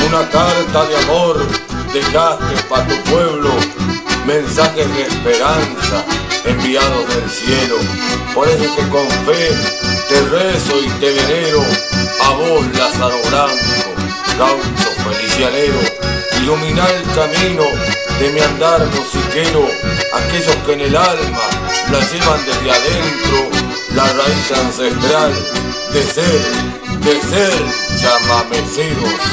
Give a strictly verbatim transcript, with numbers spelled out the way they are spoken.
Una carta de amor dejaste pa' tu pueblo, mensajes de esperanza enviados del cielo. Por eso que con fe te rezo y te venero, a vos Lázaro Blanco, gaucho felicianero. Ilumina el camino de mi andar musiquero, aquellos que en el alma la llevan desde adentro, la raíz ancestral de ser, de ser chamameceros.